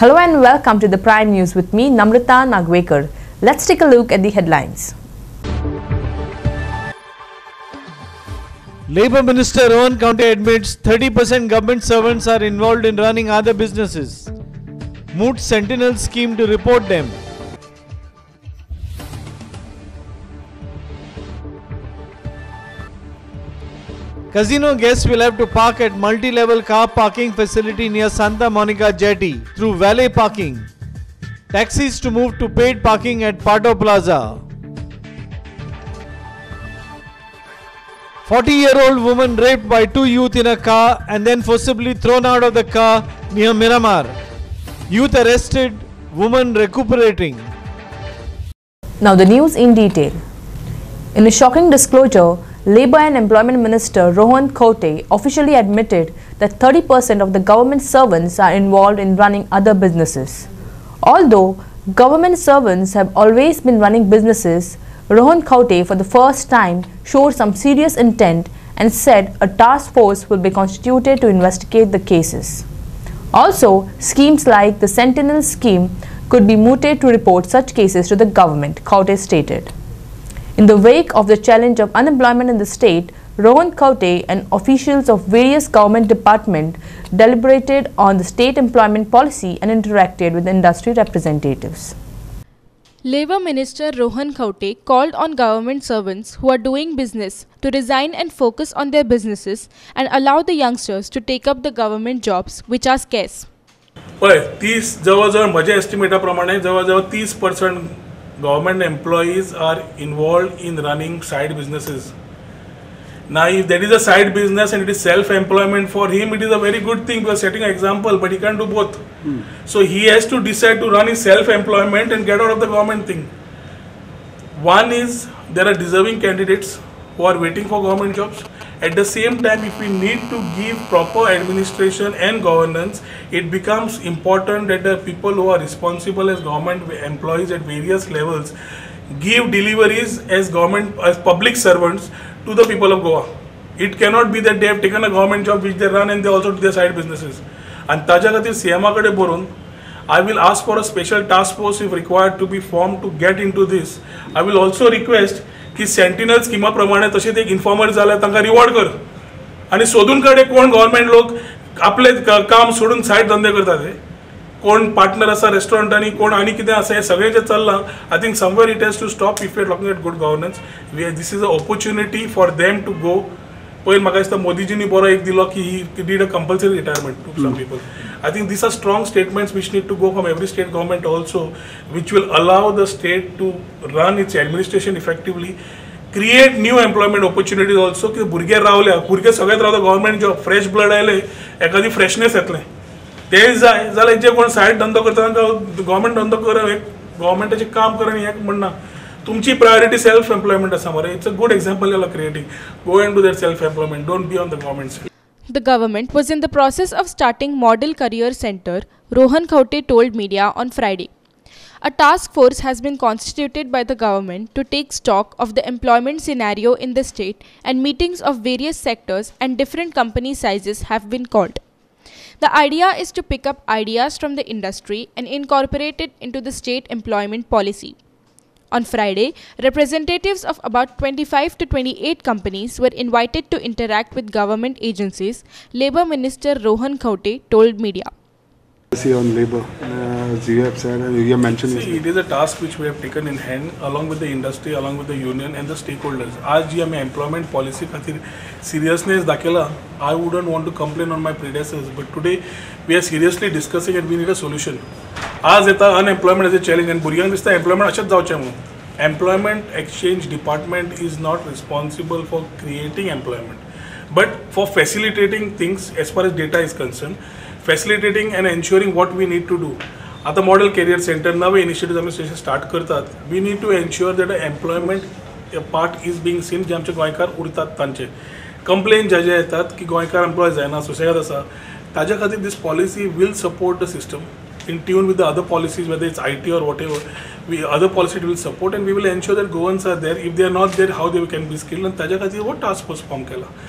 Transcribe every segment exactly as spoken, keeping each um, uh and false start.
Hello and welcome to the Prime News with me, Namrata Nagwekar. Let's take a look at the headlines. Labour Minister Rohan Khaute admits thirty percent government servants are involved in running other businesses. Moots Sentinel scheme to report them. Casino guests will have to park at multi-level car parking facility near Santa Monica Jetty through valet parking. Taxis to move to paid parking at Pato Plaza. forty-year-old woman raped by two youth in a car and then forcibly thrown out of the car near Miramar. Youth arrested, woman recuperating. Now the news in detail. In a shocking disclosure, Labour and Employment Minister Rohan Khaute officially admitted that thirty percent of the government servants are involved in running other businesses. Although government servants have always been running businesses, Rohan Khaute for the first time showed some serious intent and said a task force will be constituted to investigate the cases. Also, schemes like the Sentinel scheme could be mooted to report such cases to the government, Khaute stated. In the wake of the challenge of unemployment in the state, Rohan Khaute and officials of various government departments deliberated on the state employment policy and interacted with industry representatives. Labour Minister Rohan Khaute called on government servants who are doing business to resign and focus on their businesses and allow the youngsters to take up the government jobs which are scarce. पळय तीस जवळजवळ म्हज्या एस्टिमेटा प्रमाणे जवळजवळ तीस percent government employees are involved in running side businesses. Now if that is a side business and it is self-employment, for him it is a very good thing. We are setting an example, but he can't do both. Hmm. So he has to decide to run his self-employment and get out of the government thing. One is, there are deserving candidates who are waiting for government jobs. At the same time, if we need to give proper administration and governance, it becomes important that the people who are responsible as government employees at various levels give deliveries as government, as public servants to the people of Goa. It cannot be that they have taken a government job which they run and they also do their side businesses. And ताज्या खातीर C M कडेन बरोवन, I will ask for a special task force if required to be formed to get into this. I will also request की सेंटिनल स्किमा प्रमाणे तशेंच एक इन्फॉर्मर जाल्यार तांकां रिवॉर्ड कर आनी सोदून काडे कोण गव्हर्मेंट लोक आपले काम सोडून सायड धंदे करतात ते कोण पार्टनर आसा रेस्टॉरंटांनी कोण आनी कितें आसा हें सगळें जें चल्लां I think somewhere it has to stop if you are talking at good governance we this is a opportunity for them to go पयर म्हाका दिसता मोदीजींनी बरो एक दिलो की he did a compulsory retirement to some people. I think these are strong statements which need to go from every state government also, which will allow the state to run its administration effectively, create new employment opportunities also. की भुरगे रावले भुरगे सगळ्यात रावता government job fresh blood आयले एखादी freshness येतले ते जाय जाल्यार जे कोण सायड धंदो करता तांकां गव्हर्मेंट धंदो करप एक गव्हर्मेंटाचें काम करप हें म्हणना तुमची प्रायोरिटी सेल्फ एम्प्लॉयमेंट आसा मरे. It's a good example you are creating. Go and do that self employment, don't be on the government side. The government was in the process of starting Model Career Center, Rohan Khaute told media on Friday. A task force has been constituted by the government to take stock of the employment scenario in the state, and meetings of various sectors and different company sizes have been called. The idea is to pick up ideas from the industry and incorporate it into the state employment policy. On Friday, representatives of about twenty-five to twenty-eight companies were invited to interact with government agencies, Labour Minister Rohan Khaute told media. On labour, uh, as you have said, uh, you have mentioned. See, it is a task which we have taken in hand along with the industry, along with the union and the stakeholders. आज जी आमी employment policy खातीर seriousness दाखयला, I wouldn't want to complain on my predecessors, but today we are seriously discussing and we need a solution. आज येता unemployment as a challenge and भुरग्यांक दिसता employment अशेंच जावचें म्हणून. Employment Exchange Department is not responsible for creating employment, but for facilitating things as far as data is concerned. Facilitating and ensuring what we need to do. At the Model Career Center, now initiatives administration start करतात. We need to ensure that the employment part is being seen. जे आमचे गोंयकार उरतात तांचे complain जे जे येतात की गोंयकार employ जायना सुसेगाद आसा ताज्या खातीर this policy will support the system in tune with the other policies, whether it's I T or whatever. We other policies will support and we will ensure that Goans are there. If they are not there, how they can be skilled. And ताज्या खातीर वो task force form केला.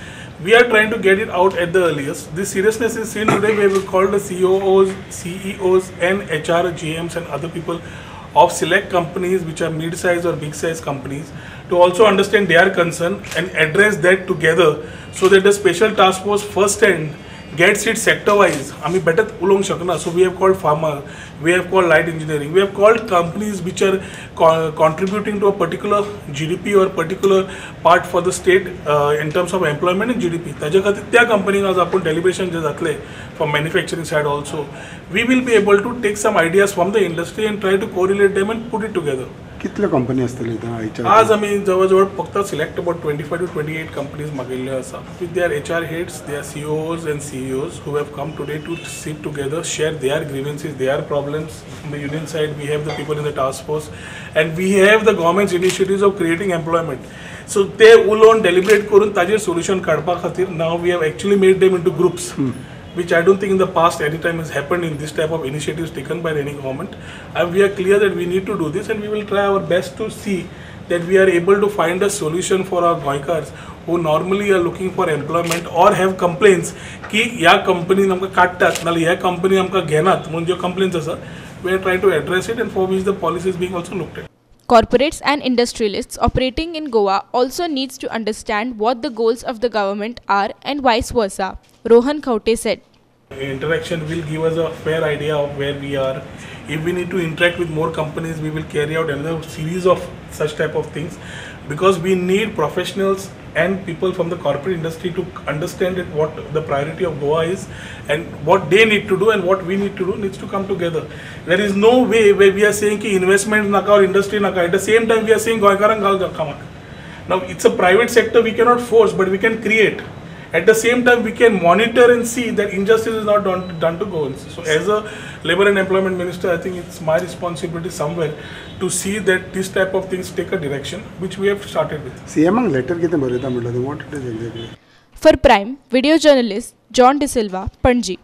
We are trying to get it out at the earliest. This seriousness is seen today where we call the C O Os, C E Os and H R, G Ms and other people of select companies which are mid-size or big-size companies to also understand their concern and address that together so that the special task force first hand gets it sector-wise. आम्ही better उलोंग शकना. So we have called pharma, we have called light engineering, we have called companies which are co contributing to a particular G D P or particular part for the state uh, in terms of employment and G D P. ताज्या खातीर त्या companies आज आपण deliberation जे जातले from manufacturing side also, we will be able to take some ideas from the industry and try to correlate them and put it together. कितले company असतली आज आम्ही जवळजवळ फक्त select about twenty five to twenty eight companies मागिल्ले आसा with their H R heads their C O Os and C E Os who have come today to sit together share their grievances their problems from the union side we have the people in the task force and we have the government's initiatives of creating employment so ते उलोवन deliberate करून ताजेर solution काडपा खातीर नाव we have actually made them in two groups which I don't think in the past any time has happened in this type of initiatives taken by any government. And we are clear that we need to do this and we will try our best to see that we are able to find a solution for our Goikars who normally are looking for employment or have complaints ki ya company namka kattat nali ya company namka ghenat mun jo complaints asa we are trying to address it and for which the policy is being also looked at. Corporates and industrialists operating in Goa also needs to understand what the goals of the government are and vice versa, Rohan Khaute said. Interaction will give us a fair idea of where we are. If we need to interact with more companies, we will carry out another series of such type of things because we need professionals and people from the corporate industry to understand it, what the priority of Goa is and what they need to do and what we need to do needs to come together. There is no way where we are saying ki investment naka or industry naka. At the same time, we are saying Goikarang gal kamak. Now, it's a private sector we cannot force, but we can create. At the same time, we can monitor and see that injustice is not done, done to governments. So as a Labour and Employment Minister, I think it's my responsibility somewhere to see that this type of things take a direction, which we have started with. C M letter कितने भरे था मतलब what it is exactly? For Prime, video journalist John De Silva, Panji.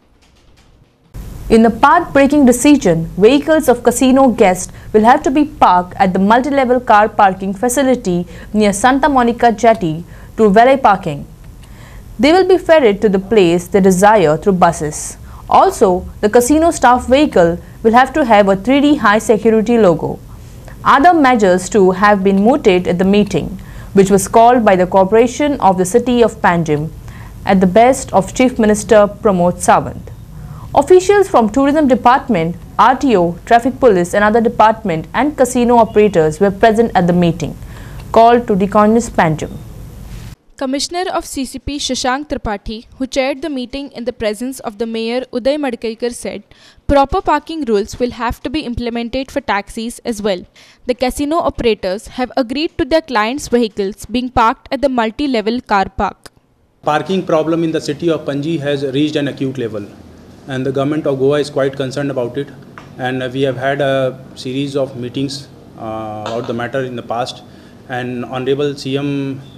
In a path-breaking decision, vehicles of casino guests will have to be parked at the multi-level car parking facility near Santa Monica Jetty to valet parking. They will be ferried to the place they desire through buses. Also, the casino staff vehicle will have to have a three D high security logo. Other measures too have been mooted at the meeting, which was called by the Corporation of the City of Panjim at the behest of Chief Minister Pramod Sawant. Officials from Tourism Department, R T O, Traffic Police and other department and casino operators were present at the meeting, called to Decongestion Panjim. Commissioner of C C P Shashank Tripathi, who chaired the meeting in the presence of the Mayor Uday Madkaikar, said proper parking rules will have to be implemented for taxis as well. The casino operators have agreed to their clients' vehicles being parked at the multi-level car park. Parking problem in the city of Panji has reached an acute level and the government of Goa is quite concerned about it, and we have had a series of meetings uh, about the matter in the past, and Honorable C M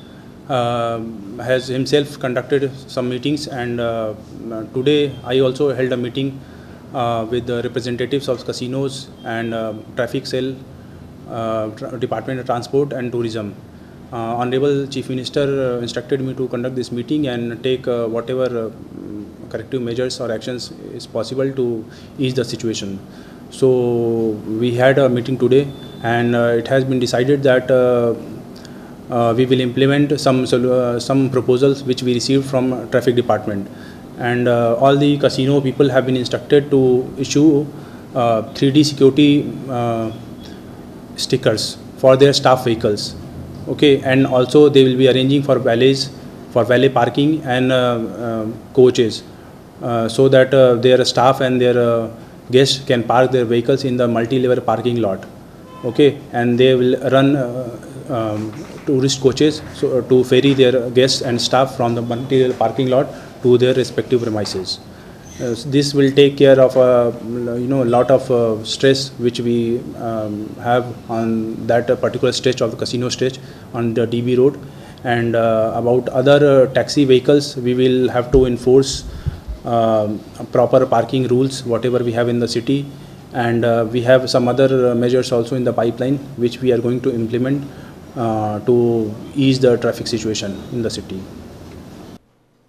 Uh, has himself conducted some meetings, and uh, today I also held a meeting uh, with the representatives of casinos and uh, traffic cell, uh, tra Department of Transport and Tourism. Uh, Honorable Chief Minister uh, instructed me to conduct this meeting and take uh, whatever uh, corrective measures or actions is possible to ease the situation. So we had a meeting today, and uh, it has been decided that uh, Uh, we will implement some uh, some proposals which we received from uh, traffic department, and uh, all the casino people have been instructed to issue uh, three D security uh, stickers for their staff vehicles. Okay, and also they will be arranging for valets, for valet parking and uh, uh, coaches, uh, so that uh, their staff and their uh, guests can park their vehicles in the multi-level parking lot. Okay, and they will run uh, um, tourist coaches so uh, to ferry their guests and staff from the multi-level parking lot to their respective premises. Uh, so this will take care of a uh, you know a lot of uh, stress which we um, have on that uh, particular stretch of the casino stretch on the D B road, and uh, about other uh, taxi vehicles we will have to enforce uh, proper parking rules whatever we have in the city, and uh, we have some other uh, measures also in the pipeline which we are going to implement uh, to ease the traffic situation in the city.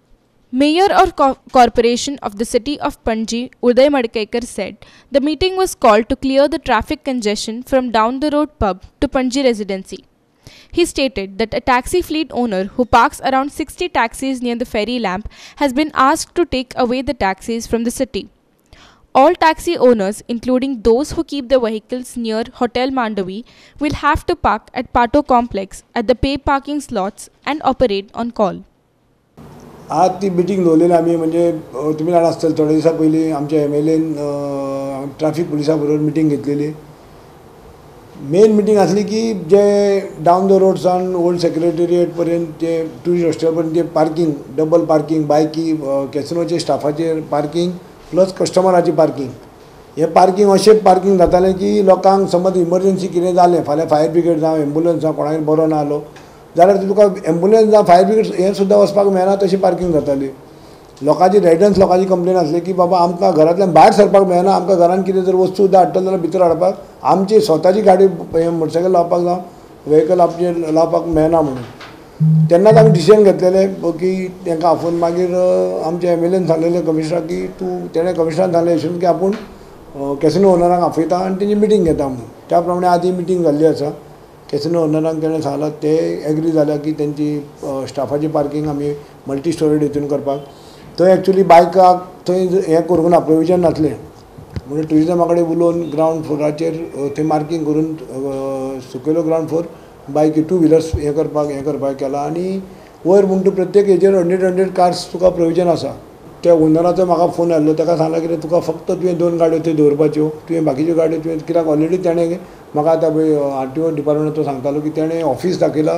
Mayor of Co- Corporation of the City of Panji, Uday Madkekar, said the meeting was called to clear the traffic congestion from down the road pub to Panji residency. He stated that a taxi fleet owner who parks around sixty taxis near the ferry lamp has been asked to take away the taxis from the city. All taxi owners, including those who keep their vehicles near Hotel Mandavi, will have to park at Pato complex at the pay parking slots and operate on call. आज ती meeting दवरलेली आमी म्हणजे तुमी जाणा आसतले थोडे दिसा पयलीं आमच्या एम एल एन ट्रॅफिक पुलिसा बरोबर मिटींग घेतलेली. मेन मिटींग आसली की जे डावन द रोड सावन ओल्ड सेक्रेटेरिएट पर्यंत जे ट्युरिस्ट हॉस्टेल पर्यंत जे पार्किंग डबल पार्किंग बायकी कॅसिनोचे स्टाफाचेर पार्किंग प्लस कस्टमराची पार्किंग हे पार्किंग अशें पार्किंग जातालें की लोकांक समज इमर्जन्सी कितें जालें फाल्यां फायर ब्रिगेड जावं एम्बुलन्स जावं कोणाक बरो ना आलो जाल्यार तुका एम्बुलन्स जावं फायर ब्रिगेड हें सुद्दां वचपाक मेळना तशी पार्किंग जाताली. लोकांची रेजिडन्स लोकांची कंप्लेन आसली की बाबा आमकां घरांतल्यान भायर सरपाक मेळना आमकां घरान कितें जर वस्तू सुद्दां हाडटलो जाल्यार भितर हाडपाक आमची स्वताची गाडी मोटरसायकल लावपाक जावं व्हेकल आमचे लावपाक मेळना म्हणून. तेन्नाच आमी डिसिजन घेतलेलें की तांकां आफोवन मागीर आमच्या एम एल एन सांगलेलें कमिशनराक की तूं तेणें कमिशनराक सांगलें अशें की आपूण कॅसिनो ओनरांक आपयता आनी तेजी मिटींग घेता म्हणून. त्या प्रमाणे आदी मिटींग जाल्ली आसा. कॅसिनो ओनरांक तेणें सांगलां ते एग्री जाल्या की तेंची स्टाफाची पार्किंग आमी मल्टी स्टोरेड हितून करपाक. थंय एक्चुली बायकाक थंय हें करूंक ना प्रोविजन नासलें म्हणून ट्युरिजमा कडेन उलोवन ग्रावंड फ्लोराचेर थंय मार्किंग करून सुकयलो ग्रावंड फ्लोर बायकी टू व्हिलर्स हें करपाक हें करपाक केलां. आनी वयर म्हणटा प्रत्येक हेजेर हंड्रेड हंड्रेड कार्स तुका प्रोविजन आसा. त्या ओनराचो म्हाका फोन आयलो ताका सांगलां कितें तुका फक्त तुवें दोन गाडयो थंय दवरपाच्यो तुवें बाकीच्यो गाडयो तुवें कित्याक ऑलरेडी तेणें म्हाका आतां पळय आर टी ओ डिपार्टमेंट तो सांगतालो की तेणें ऑफीस दाखयलां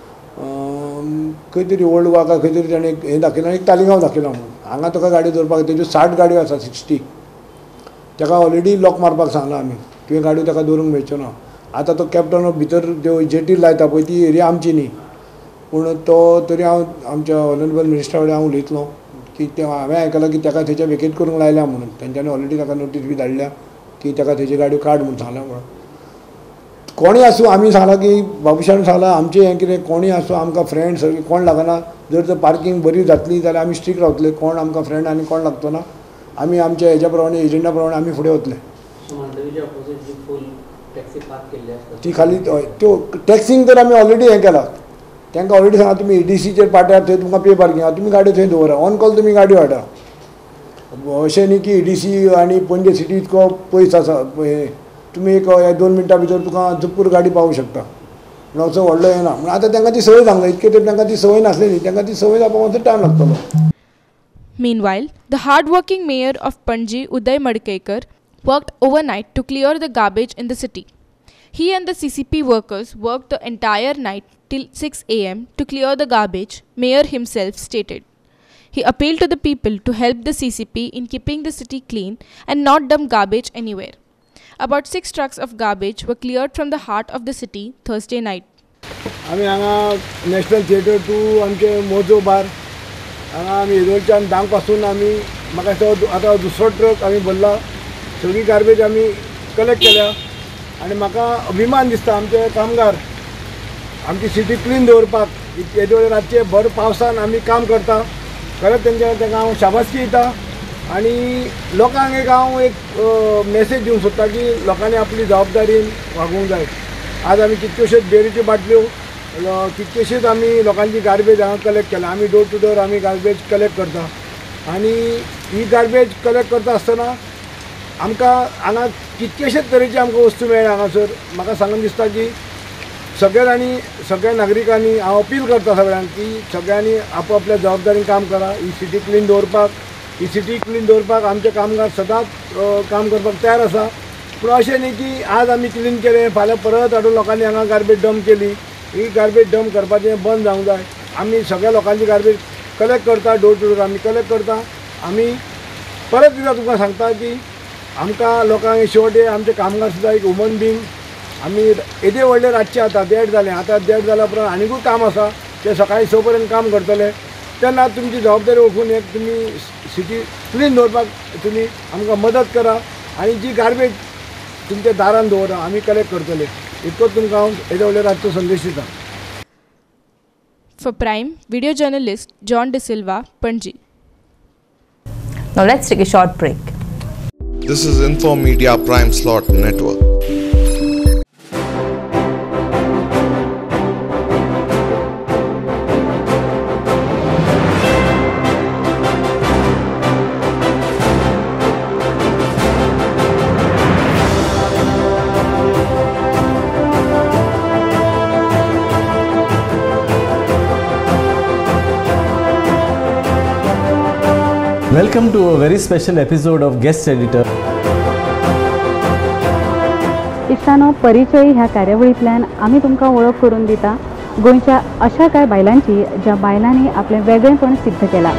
खंय तरी ओल्ड गोवा खंय तरी तेणें हें दाखयलां आनी तालिगांव दाखयलां म्हणून. हांगा तुका गाडयो दवरपाक तेज्यो साठ गाडयो आसा सिक्स्टी ताका ऑलरेडी लॉक मारपाक सांगलां आमी तुवें गाडयो ताका दवरूंक मेळच्यो ना. आतां तो कॅप्टन ऑफ भितर ज्यो जेटी लायता पळय ती एरिया आमची न्ही पूण तो तरी हांव आमच्या ऑनरेबल मिनिस्टरा कडेन हांव उलयतलो की ते हांवें आयकलां की ताका थंयच्या वेकेट करूंक लायल्या म्हणून तेंच्यांनी ऑलरेडी ताका नोटीस बी धाडल्या की ताका थंयच्यो गाडयो काड म्हणून सांगल्या म्हणून. कोणीय आसूं आमी सांगलां की बाबुशान सांगलां आमचें हें कितें कोणीय आसूं आमकां फ्रेंड सगळीं कोण लागना. जर तर पार्किंग बरी जातली जाल्यार आमी स्ट्रीक रावतले कोण आमकां फ्रेंड आनी कोण लागतो ना आमी आमच्या हेज्या प्रमाणे एजंडा प्रमाणे आमी फुडें वतले. ती खाली त्यो टॅक्सींग तर आमी ऑलरेडी हें केलां तांकां ऑलरेडी सांगा तुमी ए डी सीचेर पाट्यार थंय तुमकां पे पार्किंग आहा तुमी गाडयो थंय दवरा ऑन कॉल तुमी गाडयो हाडा. अशें न्ही की ए डी सी आनी पणजे सिटी इतको पयस आसा तुमी एक दोन मिनटां भितर तुका जुपूर गाडी पावूंक शकता म्हणून असो व्हडलो हें ना. म्हणून आतां तांकां ती संवय सांगला इतके तेंप तांकां ती संवय नासली न्ही तांकां ती संवय जावपाक मातसो टायम लागतलो. Meanwhile, the hard-working mayor of Panji, Uday Madkekar, worked overnight to clear the garbage in the city. He and the C C P workers worked the entire night till six a m to clear the garbage, Mayor himself stated. He appealed to the people to help the C C P in keeping the city clean and not dump garbage anywhere. About six trucks of garbage were cleared from the heart of the city Thursday night. आमी हांगा national theatre to आमचे Mojo bar हांगा आमी येदोळच्यान धांक पासून आमी म्हाका दिसता आतां दुसरो ट्रक आमी भरला सगळी गार्बेज आमी कलेक्ट केल्या आनी म्हाका अभिमान दिसता आमचे कामगार आमची सिटी क्लीन दवरपाक येदोळे रातचे भर पावसान आमी काम करता खरेंच तेंच्या तांकां हांव शाबासकी दिता. आनी लोकांक एक हांव एक मॅसेज दिवंक सोदता की लोकांनी आपली जबाबदारीन वागूंक जाय. आज आमी कितल्योश्योच बेरीच्यो बाटल्यो कितकेशीच आमी लोकांची गार्बेज हांगा कलेक्ट केला. आमी डोर टू डोर आमी गार्बेज कलेक्ट करता आनी ही गार्बेज कलेक्ट करता आसतना आमकां हांगा कितकेशेच तरेची आमकां वस्तू मेळ्ळ्या हांगासर. म्हाका सांगून दिसता की सगळ्यांनी सगळ्या नागरिकांनी हांव अपील करता सगळ्यांक की सगळ्यांनी आपापल्या जबाबदारीन काम करा. ही सिटी क्लीन दवरपाक ही सिटी क्लीन दवरपाक आमचे कामगार सदांच काम करपाक तयार आसा. पूण अशें न्ही की आज आमी क्लीन केलें फाल्यां परत हाडून लोकांनी हांगा गार्बेज डंप केली. ही गार्बेज डंप करपाचें बंद जावंक जाय. आमी सगळ्या लोकांची गार्बेज कलेक्ट करता डोर टू डोर आमी कलेक्ट करता. आमी परत एकदां तुमकां सांगता की आमकां लोकांक शेवटे आमचे कामगार सुद्दां एक ह्युमन बींग आमी येदे व्हडले रातचे आतां देड जालें आतां देड जाल्या उपरांत आनीकूय काम आसा ते सकाळीं स पर्यंत काम करतले. तेन्ना तुमची जबाबदारी वळखून एक तुमी सिटी क्लीन दवरपाक तुमी आमकां मदत करा आनी जी गार्बेज तुमच्या दारान दवरा आमी कलेक्ट करतले. इतकोच तुमकां हांव येदे व्हडले रातचो संदेश दिता. For Prime, video journalist John De Silva, Panji. Now let's take a short break. This is Info Media Prime Slot Network. Welcome to a very special episode of Guest Editor. इश्टानो परिचय ह्या कार्यावळींतल्यान आमी तुमकां वळख करून दिता गोंयच्या अशा कांय बायलांची ज्या बायलांनी आपलें वेगळेपण सिद्ध केलां.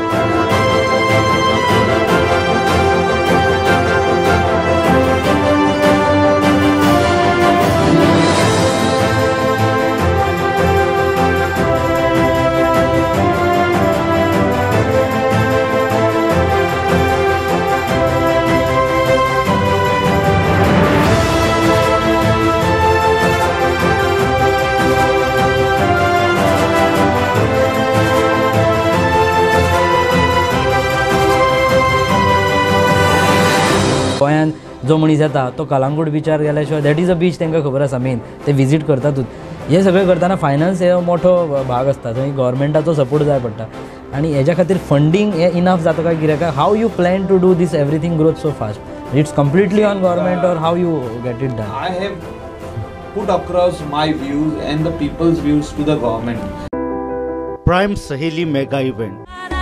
गोंयान जो मनीस येता तो कलांगूट बिचार गेल्या शिवाय दॅट इज अ बीच तांकां खबर आसा मेन ते विजीट करतातूच. हे सगळें करतना फायनान्स हे मोठो भाग आसता थंय गव्हर्मेंटाचो सपोर्ट जाय पडटा आनी हेज्या खातीर फंडींग हे इनफ जाता काय कित्याक how you plan to do this everything growth so fast it's completely on government or how you get it done. I have put across my views and the people's views to the government. Prime Saheli Mega Event.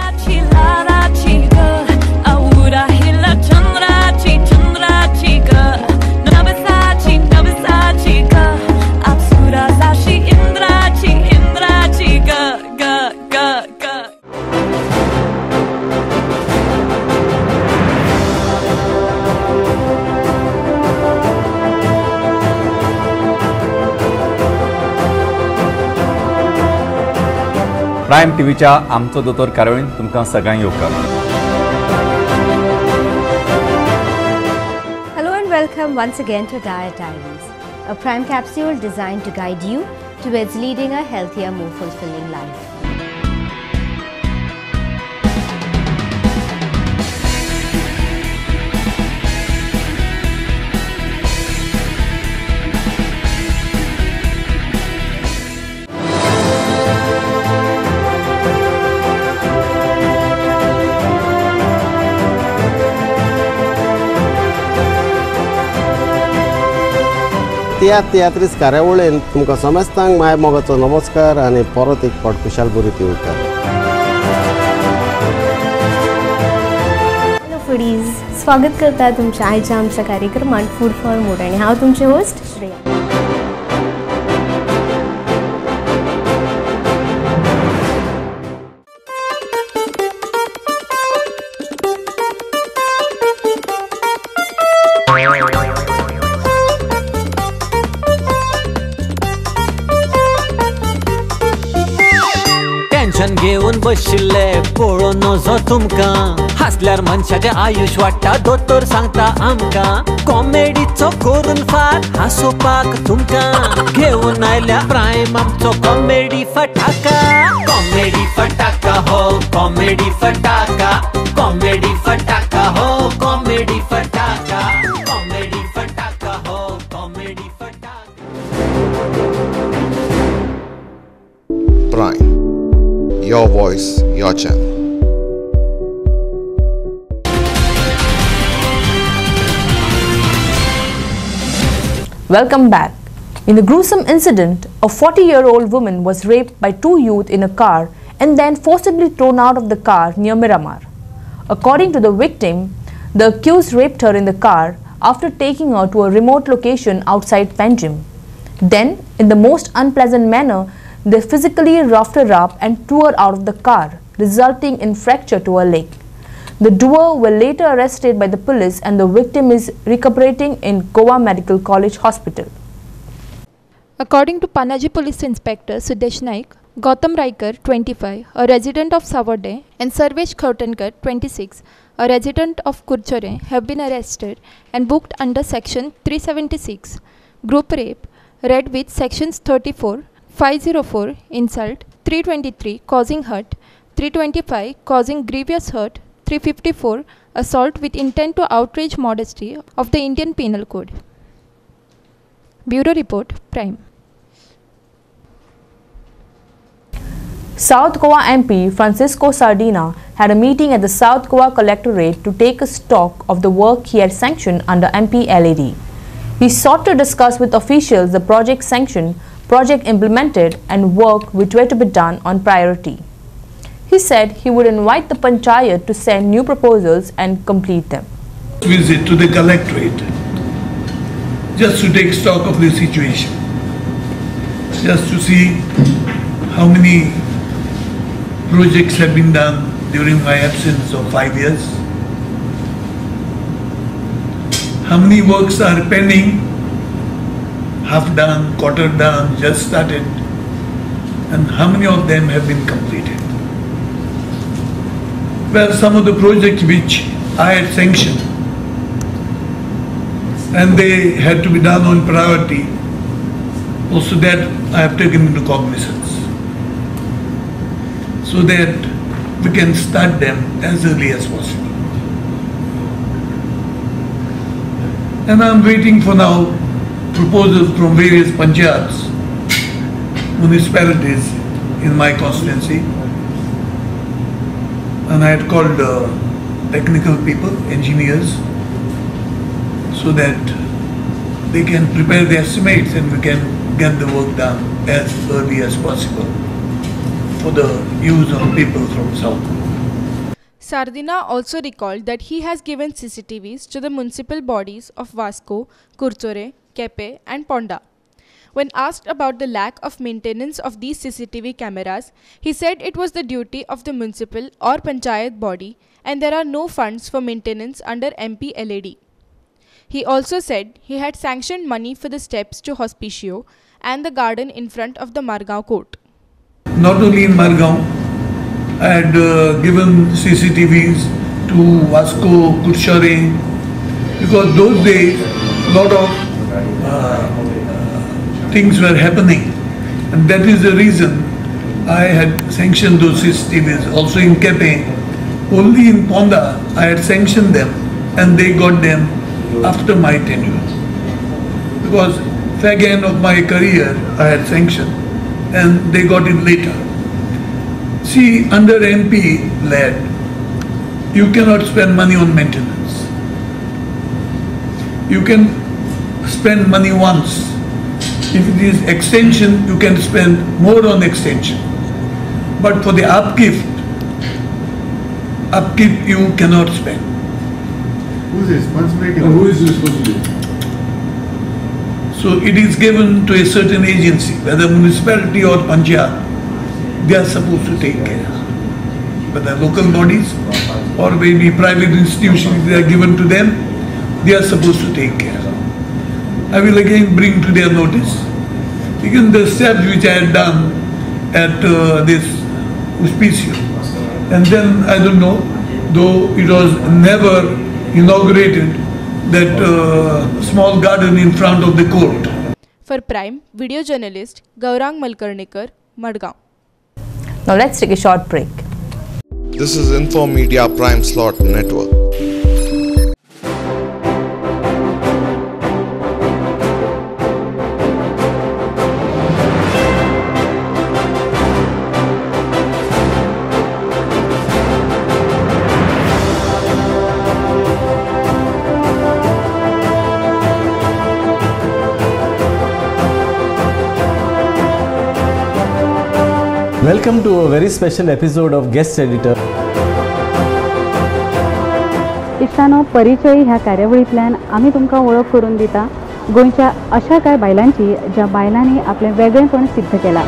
Prime टीव्हीच्या आमचो दोतोर कार्यावळीन तुमकां सगळ्यांक येवकार. Hello and welcome once again to Diet Diaries, a prime capsule designed to guide you towards leading a healthier, more fulfilling life. त्या तियात्रीस कार्यावळीन तुमकां समेस्तांक my मोगाचो नमस्कार आनी परत एक फावट खुशाल बरी येवकार. हॅलो फूडीज, स्वागत करता तुमच्या आयच्या आमच्या कार्यक्रमात फूड फॉर मूड आणि हांव तुमचे होस्ट श्रेया. टेन्शन घेऊन बशिल्ले पळोवन नजो तुमकां हसल्यार मनशाचें आयुश वाडटा दोतोर सांगता आमकां कॉमेडीचो करून फाट हांसोवपाक तुमकां घेऊन आयल्या प्रायम आमचो कॉमेडी फटाका. कॉमेडी फटाका हो कॉमेडी फटाका, कॉमेडी फटाका हो कॉमेडी फटाका, कॉमेडी फटाका हो कॉमेडी फटाका. Prime. Your voice, your channel. Welcome back. In a gruesome incident, a forty-year-old woman was raped by two youth in a car and then forcibly thrown out of the car near Miramar. According to the victim, the accused raped her in the car after taking her to a remote location outside Panjim. Then, in the most unpleasant manner, they physically roughed her up and threw her out of the car, resulting in fracture to her leg. The duo were later arrested by the police and the victim is recuperating in Goa Medical College Hospital. According to Panaji Police Inspector Sudesh Naik, Gautam Raikar, twenty-five, a resident of Savade, and Sarvesh Khautenkar, twenty-six, a resident of Kurchare, have been arrested and booked under Section three seventy-six, Group Rape, read with Sections thirty-four, five oh four, Insult, three twenty-three, Causing Hurt, three twenty-five, Causing Grievous Hurt, three fifty-four, assault with intent to outrage modesty of the Indian Penal Code. Bureau Report, Prime. South Goa M P Francisco Sardina had a meeting at the South Goa Collectorate to take a stock of the work he had sanctioned under M P L A D. He sought to discuss with officials the project sanctioned, project implemented and work which were to be done on priority. He said he would invite the Panchayat to send new proposals and complete them. Visit to the collectorate just to take stock of the situation, just to see how many projects have been done during my absence of five years, how many works are pending, half done, quarter done, just started, and how many of them have been completed. Well, some of the projects which I had sanctioned and they had to be done on priority, also that I have taken into cognizance, so that we can start them as early as possible. And I'm waiting for now proposals from various panchayats, municipalities in my constituency, and I had called uh, technical people, engineers, so that they can prepare the estimates and we can get the work done as early as possible for the use of people from South. Sardina also recalled that he has given C C T Vs to the municipal bodies of Vasco, Kurchore, Kepe and Ponda. When asked about the lack of maintenance of these C C T V cameras, he said it was the duty of the municipal or panchayat body and there are no funds for maintenance under M P L A D. He also said he had sanctioned money for the steps to Hospicio and the garden in front of the Margao court. Not only in Margao, I had uh, given C C T Vs to Vasco, Kurchore, because those days a lot of uh, things were happening, and that is the reason I had sanctioned those C C T Vs. Also in Kepe, only in Ponda I had sanctioned them and they got them after my tenure. Because fag end of my career I had sanctioned and they got it later. See, under M P L A D, you cannot spend money on maintenance. You can spend money once. If it is extension, you can spend more on extension. But for the upkeep, upkeep you cannot spend. Whose responsibility? Who is responsible? So it is given to a certain agency, whether municipality or panchayat, they are supposed to take care. Whether local bodies or maybe private institutions, they are given to them, they are supposed to take care. I will again bring to their notice, even the steps which I had done at uh, this Hospicio. And then, I don't know, though it was never inaugurated, that uh, small garden in front of the court. For Prime, video journalist Gaurang Malkarnikar, Madgaon. Now let's take a short break. This is Info Media Prime Slot Network. Welcome to a very special episode of Guest Editor. इश्टानो परिचय ह्या कार्यावळींतल्यान आमी तुमकां वळख करून दिता गोंयच्या अशा कांय बायलांची ज्या बायलांनी आपलें वेगळेपण सिद्ध केलां.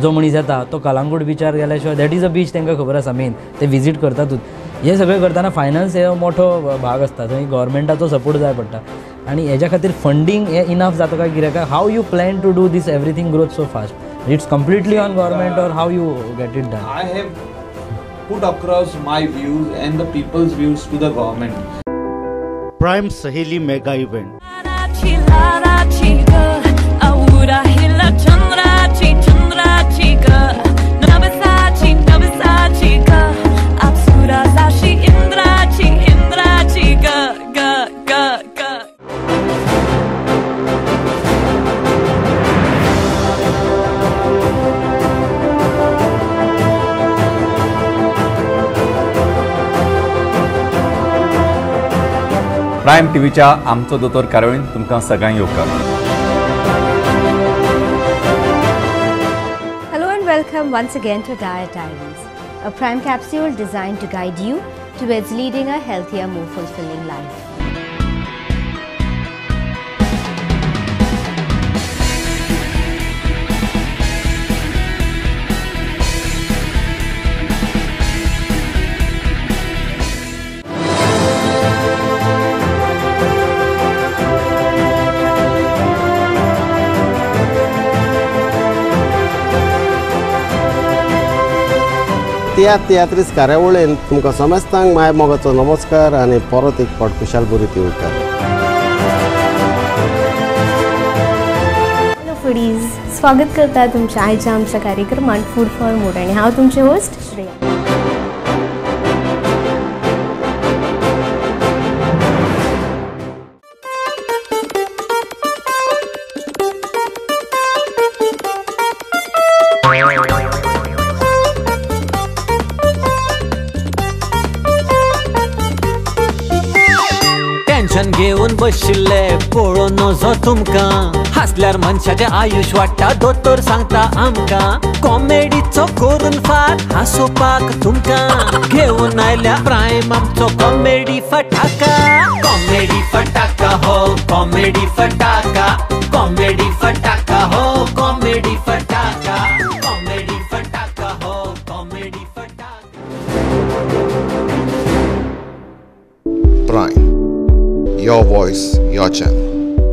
जो मनीस येता तो कलांगूट बिचार गेल्या शिवाय दॅट इज अ बीच तांकां खबर आसा मेन ते विजीट करतातूच. हे सगळें करतना फायनान्स हे मोठो भाग आसता, थंय गव्हर्मेंटाचो सपोर्ट जाय पडटा आनी हेज्या खातीर फंडींग हे इनफ जाता काय कित्याक how you plan to do this everything growth so fast? It's completely on government or how you get it done? I have put across my views and the people's views to the government. Prime Saheli Mega Event. Prime टीव्हीच्या आमचो दोतोर कार्यावळीन तुमकां सगळ्यांक येवकार. Hello and welcome once again to Diet Diaries, a prime capsule designed to guide you towards leading a healthier, more fulfilling life. त्या तियात्रीस कार्यावळीन तुमकां समेस्तांक my मोगाचो नमस्कार आनी परत एक फावट खुशाल बरी येवकार. हॅलो फूडीज, स्वागत करता तुमच्या आयच्या आमच्या कार्यक्रमात फूड फॉर मूड आणि हांव तुमचे होस्ट श्रेया. टेन्शन घेऊन बशिल्ले पळोवन नजो तुमकां, हासल्यार मनशाचें आयुश वाडटा दोतोर सांगता आमकां. कॉमेडीचो करून फार हांसोवपाक तुमकां घेऊन आयल्या प्रायम आमचो कॉमेडी फटाका. कॉमेडी फटाका हो कॉमेडी फटाका, कॉमेडी फटाका हो कॉमेडी फटाका, कॉमेडी फटाका हो कॉमेडी फटाका. Prime. Your voice, your channel.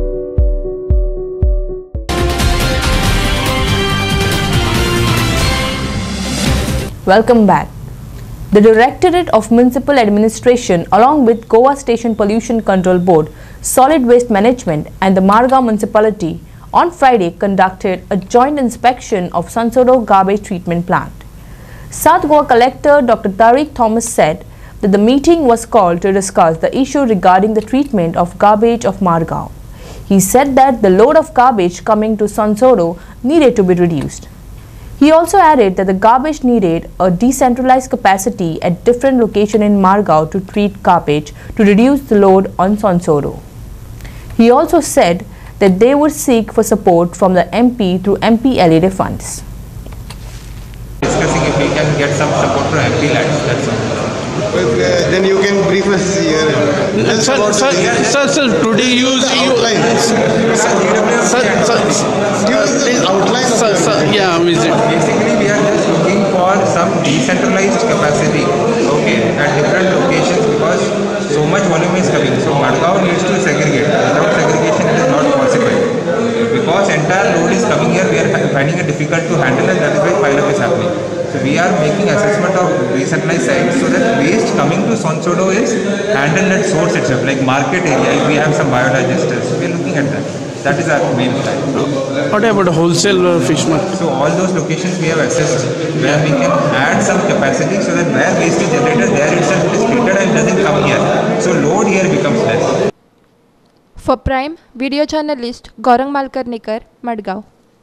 Welcome back. The Directorate of Municipal Administration along with Goa Station Pollution Control Board, Solid Waste Management and the Margao Municipality on Friday conducted a joint inspection of Sansodo garbage treatment plant. South Goa Collector Doctor Tariq Thomas said that the meeting was called to discuss the issue regarding the treatment of garbage of Margao. He said that the load of garbage coming to Sansodo needed to be reduced. He also added that the garbage needed a decentralized capacity at different locations in Margao to treat garbage to reduce the load on Sansodo. He also said that they would seek for support from the M P through M P L E D funds. Discussing if we can get some support from M P lands, that's all. But, uh, then you can brief us here. Sir, sir, sir, sir, sir, today you outline. Sir, sir, give outline. Sir, sir, yeah, visit. Basically, we are just looking for some decentralized capacity, okay, at different locations because so much volume is coming. So Margao needs to segregate. Without segregation, it is not possible. Because entire load is coming here, we are finding it difficult to handle, and that is why pile-up is happening. So we are making assessment of decentralized sites so that waste coming to Sansodo is handled at source itself, like market area. If we have some biodigesters, we are looking at that. That is our main plan. What about wholesale uh, fish market? So all those locations we have assessed where we can add some capacity so that where waste is generated, there itself it is treated and doesn't come here. So load here becomes less. For Prime, video journalist Gaurang Malkarnikar, Madgaon.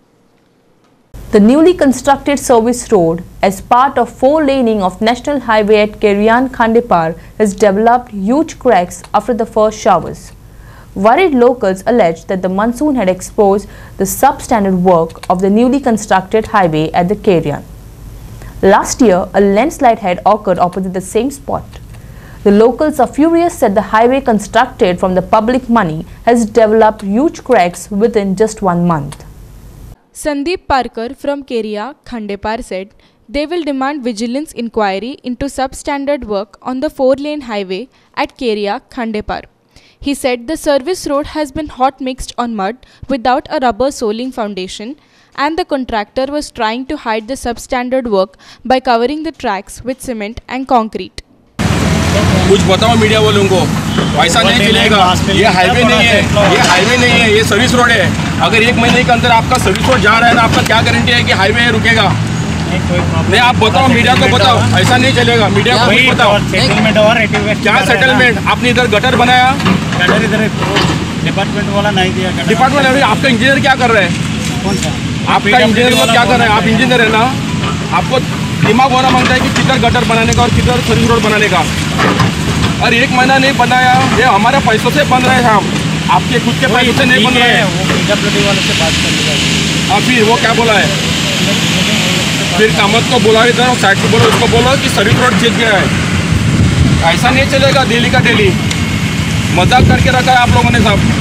The newly constructed service road as part of four laning of National Highway at Kerian Khandipar has developed huge cracks after the first showers. Worried locals alleged that the monsoon had exposed the substandard work of the newly constructed highway at the Kerian. Last year, a landslide had occurred opposite the same spot. The locals are furious that the highway constructed from the public money has developed huge cracks within just one month. Sandeep Parkar from Keria, Khandepar said they will demand vigilance inquiry into substandard work on the four-lane highway at Keria, Khandepar. He said the service road has been hot mixed on mud without a rubber soling foundation, and the contractor was trying to hide the substandard work by covering the tracks with cement and concrete. कुछ बताओ media वालों को, ऐसा नहीं चलेगा। ये highway नहीं है, ये हाईवे नहीं है, ये सर्विस रोड है। अगर एक महीने के अंदर आपका सर्विस रोड जा रहा है ना, आपका क्या गारंटी है कि हाईवे रुकेगा? नहीं, आप बताओ, मीडिया को बताओ, ऐसा नहीं चलेगा। मीडिया को भी बताओ सेटलमेंट और क्या सेटलमेंट? आपने इधर गटर बनाया, गटर इधर डिपार्टमेंट वाला नहीं दिया। डिपार्टमेंट अभी आपका इंजीनियर क्या कर रहा है? कौन सा आपका इंजीनियर लोग क्या कर रहे हैं? आप इंजीनियर है ना, आपको दिमाग होना मांगता है कि किधर गटर बनाने का और किधर सर्विस रोड बनाने का। और एक महीना नहीं बनाया, ये हमारे पैसों से बन रहे हैं। हम आपके खुद के पैसों से नहीं बन रहे हैं। वालों से बात कर हाँ, फिर वो क्या बोला है? फिर कामत को बोला इधर साइड को बोलो, उसको बोलो कि सर्विस रोड जीत गया है। ऐसा नहीं चलेगा डेली का डेली। मजाक करके रखा है आप लोगों ने सब।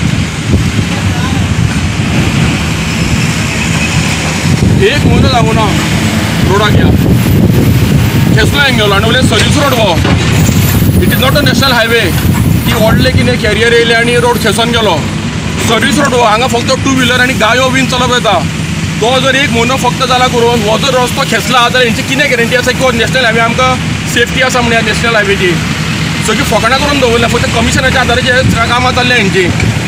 एक महीना लागू ना रोडा गया खेसला गेलो आनी उलय सर्विस रोड वो it is not a national highway ती व्हडले कितें कॅरियर येयले आनी रोड खेसून गेलो सर्विस रोड हांगा फक्त टू व्हिलर आनी गायो बीन चलप येता तो जर एक म्हयनो फक्त जाला करून हो जर रस्तो खेसला जाल्यार हेंची कितें गॅरंटी आसा की नॅशनल हायवे आमकां सेफ्टी आसा म्हण नॅशनल हायवेची सगळी फकाणां करून दवरल्या फक्त कमिशनाच्या आदाराचेर कामां चल्ल्या हेंची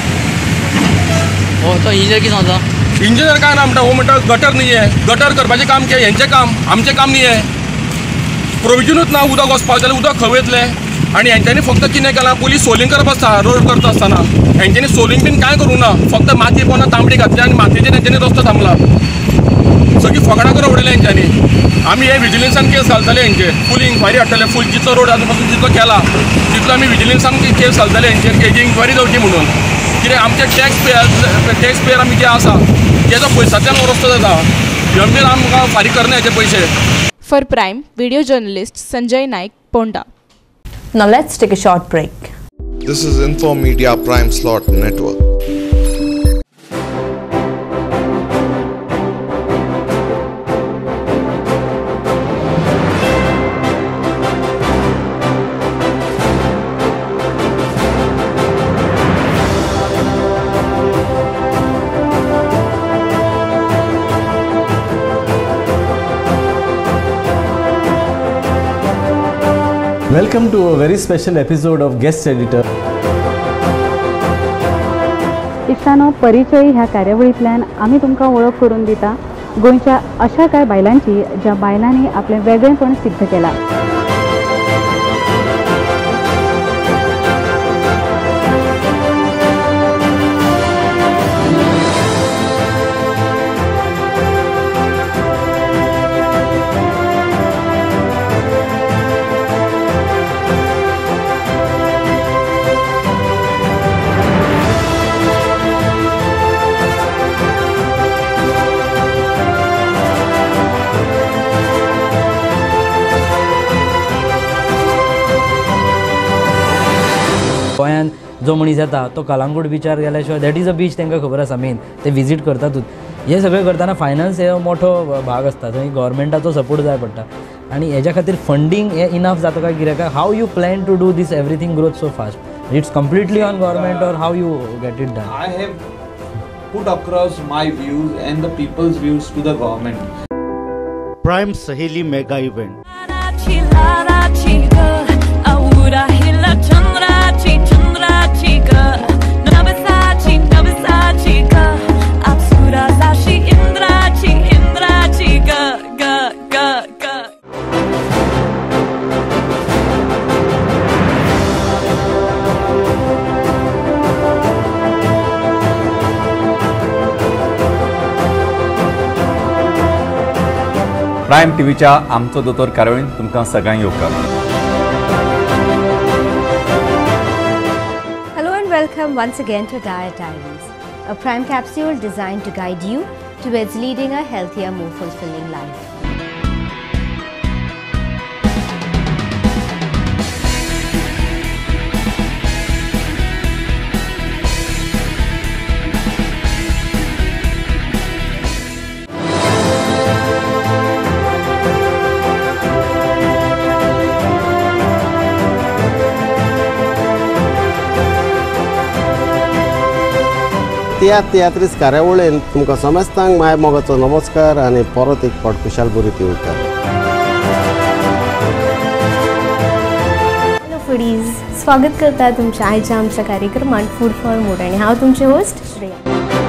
हो तो इंजिनियर कितें सांगता इंजिनियर काय ना म्हणटा वो म्हणटा गटर नाही आहे गटर करपाचें काम के हेंचें काम आमचें काम नाही आहे प्रोविजनूच ना उदक वचपाक जाल्यार उदक खंय वयतलें आनी हेंच्यांनी फक्त कितें केलां पयलीं सोलिंग करप आसता रोड करता आसतना हेंच्यांनी सोलिंग बीन कांय करूंक ना फक्त माती पोना तांबडी घातली आनी मातयेचेर हेंच्यांनी रस्तो थांबला सगळीं फकाणां करून उडयल्या हेंच्यांनी आमी हे विजिलन्सान केस घालतले हेंचेर फूल इन्क्वायरी हाडटले फूल जितलो रोड आजून पासून जितलो केला तितलो आमी विजिलन्सान केस घालतले हेंचेर हेजी इन्क्वायरी जावची म्हणून कितें आमचे टॅक्स पेयर टॅक्स पेयर आमी जे आसा तेजो पयसांतल्यान हो रस्तो जाता एमबील आमकां फारीक करना हेचे पयशे. For Prime, video journalist Sanjay Naik, Ponda. Now let's take a short break. This is Info Media Prime Slot Network. Welcome to a very special episode of Guest Editor. इश्टानो परिचय ह्या कार्यावळींतल्यान आमी तुमकां वळख करून दिता गोंयच्या अशा कांय बायलांची ज्या बायलांनी आपलें वेगळेपण सिद्ध केलां. गोंयान जो मनीस येता तो कलांगूट बिचार गेल्या शिवाय दॅट इज अ बीच तांकां खबर आसा मेन ते विजीट करतातूच हे सगळें करतना फायनान्स हे मोठो भाग आसता थंय गव्हर्मेंटाचो सपोर्ट जाय पडटा आनी हेज्या खातीर फंडींग हे इनफ जाता काय कित्याक how you plan to do this everything growth so fast it's completely on government or how you get it done. I have put across my views and the people's views to the government. Prime Saheli Mega Event. Prime टीव्हीच्या आमचो दोतोर कार्यावळीन तुमकां सगळ्यांक येवकार. Hello and welcome once again to Diet Diaries, a prime capsule designed to guide you towards leading a healthier, more fulfilling life. Tiatr तियात्रीस कार्यावळीन तुमकां समेस्तांक my मोगाचो नमस्कार आनी परत एक फावट खुशाल बरी ती उरता. हॅलो फुडीज, स्वागत करता तुमच्या आयच्या आमच्या कार्यक्रमात फूड फॉर मूड आणि हांव तुमचे होस्ट श्रेया.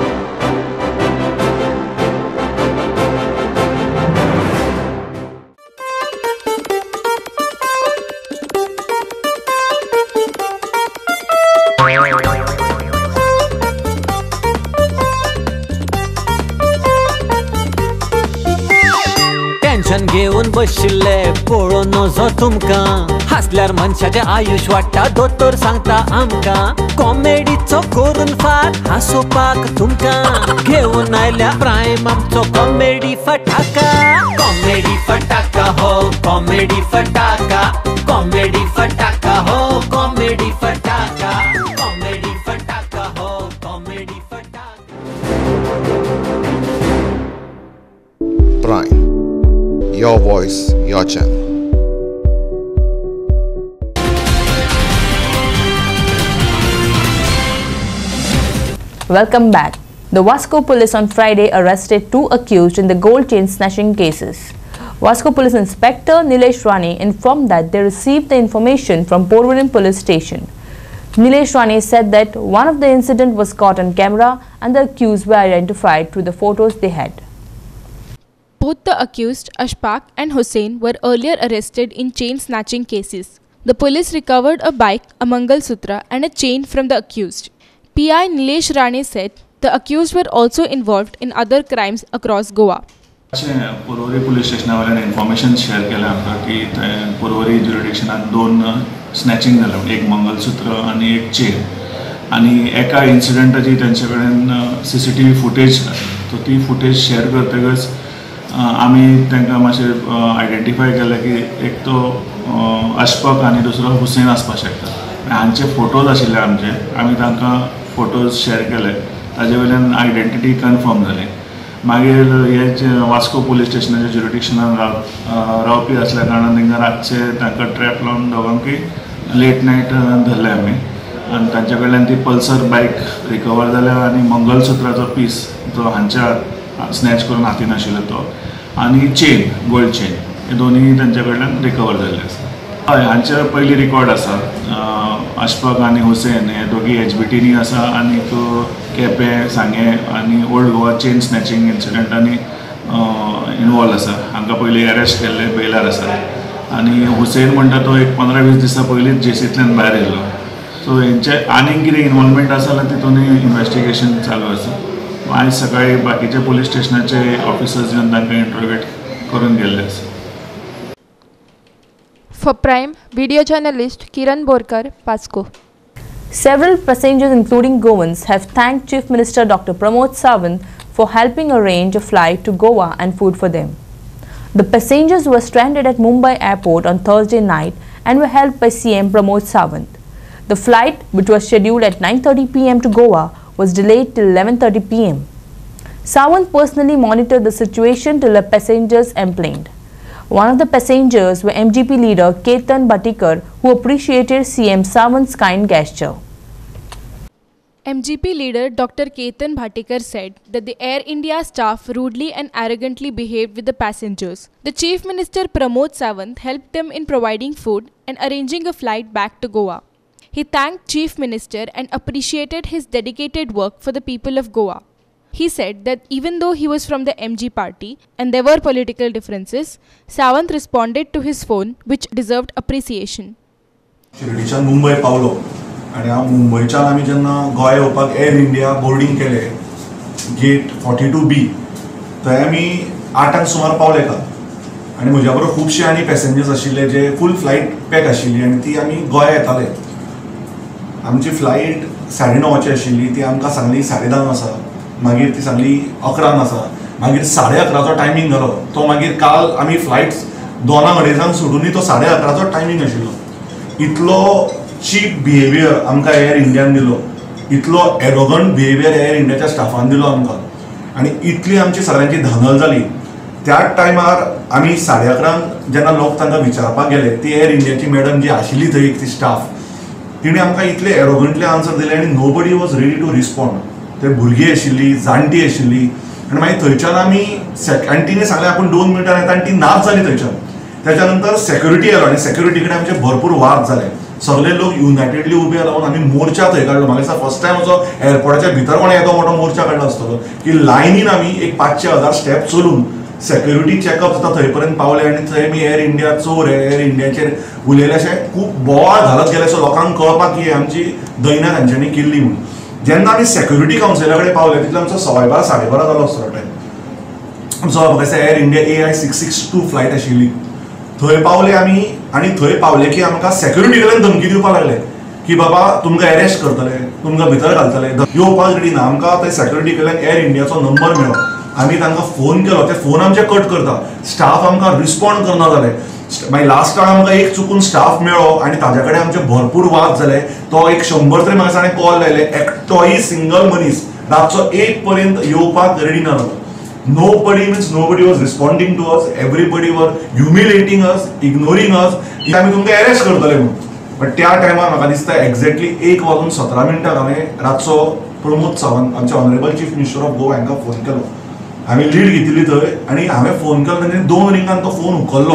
टेन्शन घेऊन बशिल्ले पळोवन नजो तुमकां, हासल्यार मनशाचें आयुश वाडटा दोतोर सांगता आमकां. कॉमेडीचो करून फाट हांसोवपाक तुमकां घेऊन आयल्या प्रायम आमचो कॉमेडी फटाका. कॉमेडी फटाका हो कॉमेडी फटाका, कॉमेडी फटाका हो कॉमेडी फटाका, कॉमेडी फटाका हो कॉमेडी फटाका. Prime. Your voice, your channel. Welcome back. The Vasco police on Friday arrested two accused in the gold chain snatching cases. Vasco Police Inspector Nilesh Rane informed that they received the information from Porvorim Police Station. Nilesh Rane said that one of the incident was caught on camera and the accused were identified through the photos they had. Both the accused, Ashfaq and Hussain, were earlier arrested in chain snatching cases. The police recovered a bike, a Mangal Sutra, and a chain from the accused. P I Nilesh Rane said the accused were also involved in other crimes across Goa. पुरवरी police स्टेशनावयल्यान information share केलें आमकां की पुरवरी ज्युरिडिक्शनात दोन snatching जालें, एक मंगलसूत्र आनी एक चेन. आनी एका इन्सिडंटाची तेंचे कडेन C C T V footage तो ती फुटेज शेअर करतकच आमी तांकां मातशें आयडेंटिफाय केलें की एक तो अशफाक आनी दुसरो हुसैन आसपाक शकता. हांचे फोटोज आशिल्ले आमचे, आमी तांकां फोटोज शेअर केले, ताजे वयल्यान आयडेंटिटी कन्फर्म जाली. मागीर हे वास्को पुलीस स्टेशनाच्या ज्युरिडिक्शनान राव रावपी आसल्या कारणान तांकां रातचे तांकां ट्रॅप लावन दोगांकूय लेट नायट धरले आमी आनी तांचे कडल्यान ती पल्सर बायक रिकवर जाल्या आनी मंगलसूत्राचो पीस जो हांच्या स्नॅच करून हातीन आशिल्लो तो आनी चेन, गोल्ड चेन, हे दोनूय तांचे कडल्यान रिकवर जाल्ले आसा. हय, हांचे पयलीं रिकॉर्ड आसा. अशफाक आनी हुसैन हे दोगी एच बी टीनी आसा आनीक केपें, सांगे आनी ओल्ड गोवा चेन स्नॅचिंग इन्सिडंटांनी इनवॉल्व आसा. हांकां पयलीं अरेस्ट केल्ले, बेलार आसा. आनी हुसैन म्हणटा तो एक पंदरा वीस दिसां पयलींच जेसींतल्यान भायर येयल्लो. सो हेंचे आनीक कितें इनवॉल्वमेंट आसा जाल्यार तितूनय इन्वेस्टिगेशन चालू आसा. आज सकाळी बाकीचे पुलीस स्टेशनाचे ऑफिसर्स येवन तांकां इंट्रोगेट करून गेल्ले आसा. For Prime, video journalist Kiran Borkar, Pasco. Several passengers, including Goans, have thanked Chief Minister Doctor Pramod Sawant for helping arrange a flight to Goa and food for them. The passengers were stranded at Mumbai airport on Thursday night and were helped by C M Pramod Sawant. The flight, which was scheduled at nine thirty p m to Goa, was delayed till eleven thirty p m Sawant personally monitored the situation till the passengers complained. One of the passengers were M G P leader Ketan Bhatikar, who appreciated C M Sawant's kind gesture. M G P leader Doctor Ketan Bhatikar said that the Air India staff rudely and arrogantly behaved with the passengers. The Chief Minister Pramod Sawant helped them in providing food and arranging a flight back to Goa. He thanked Chief Minister and appreciated his dedicated work for the people of Goa. He said that even though he was from the M G party and there were political differences, Sawant responded to his phone, which deserved appreciation. शिर्डीच्यान मुंबय पावलो आनी हांव मुंबयच्यान आमी जेन्ना गोंया येवपाक Air India boarding केले गेट फोर्टी टू बी थंय आमी आठांक सुमार पावले का आनी म्हज्या बरोबर खुबशे आनी पॅसेंजर्स आशिल्ले जे फूल फ्लायट पॅक आशिल्ली आनी ती आमी गोंया येताले. आमची फ्लायट साडे णवाची आशिल्ली, ती आमकां सांगली साडे धांक आसा, मागीर ती सांगली अकरांक आसा, मागीर साडे अकराचो टायमींग जालो. तो मागीर काल आमी फ्लायट दोनांक अडेजांक सोडूनय तो साडे अकराचो टायमींग आशिल्लो. इतलो चीप बिहेवियर आमकां एअर इंडियान दिलो, इतलो एरोगंट बिहेवियर एअर इंडियाच्या स्टाफान दिलो आमकां आनी इतली आमची सगळ्यांची धांदल जाली. त्याच टायमार आमी साडे अकरांक जेन्ना लोक तांकां विचारपाक गेले, ती एअर इंडियाची मॅडम जी आशिल्ली थंय ती स्टाफ, तिणें आमकां इतले एरोगंटली आन्सर दिले आनी nobody was ready to respond. थंय भुरगीं आशिल्लीं जाणटी आशिल्लीं आनी मागीर थंयच्यान आमी सेक आनी तिणें सांगलें आपूण दोन मिनटां येता आनी ती नाच जाली थंयच्यान. त्याच्या नंतर सेक्युरिटी आयलो आनी सेक्युरिटी कडेन आमचे भरपूर वाद जाले. सगळे लोक युनायटेडली उबे रावन आमी मोर्चा थंय काडलो. म्हाका दिसता फर्स्ट टायम असो एअरपोर्टाच्या भितर कोणें येदो मोठो मोर्चा काडलो आसतलो की लायनीन आमी एक पांचशे हजार स्टेप चलून सेक्युरिटी चॅकअप जाता थंय पर्यंत पावले आनी थंय आमी एअर इंडिया चोर एअर इंडियाचेर उलयले अशें खूब बोवाळ घालत गेले. सो लोकांक कळपाक की आमची दैना तांच्यांनी केल्ली म्हणून. जेन्ना आमी सेक्युरिटी कावन्सिला कडेन पावले तितले आमचो सवाय बारा साडे बारा जालो आसतलो टायम. आमचो म्हाका दिसता Air India A I six six two flight आशिल्ली. थंय पावले आमी आनी थंय पावले की आमकां सेक्युरिटी कडल्यान धमकी दिवपाक लागले की बाबा तुमकां अरेस्ट करतले, तुमकां भितर घालतले. येवपाक रेडी ना. आमकां थंय सेक्युरिटी कडल्यान एअर इंडियाचो नंबर मेळ्ळो. आमी तांकां फोन केलो, ते फोन आमचे कट करता. स्टाफ आमकां रिस्पॉन्ड करना जाले. मागीर लास्ट टायम आमकां एक चुकून स्टाफ मेळ्ळो आनी ताजे कडेन आमचे भरपूर वाद जाले. तो एक शंबर तरी म्हाका ताणें कॉल लायले. एकटोय सिंगल मनीस रातचो एक पर्यंत येवपाक रेडी ना जालो. Nobody means nobody was responding to us. Everybody were humiliating us, ignoring us. आमी तुमकां अरेस्ट करतले म्हणून. बट त्या टायमार म्हाका दिसता एक्झॅक्टली एक वाजून सतरा मिनटांक हांवें रातचो प्रमोद सावंत आमचे honourable chief minister of Goa हांकां फोन केलो. हांवें लीड घेतिल्ली थंय आनी हांवें फोन केलो तेणें दोन रिंगान तो फोन उखल्लो.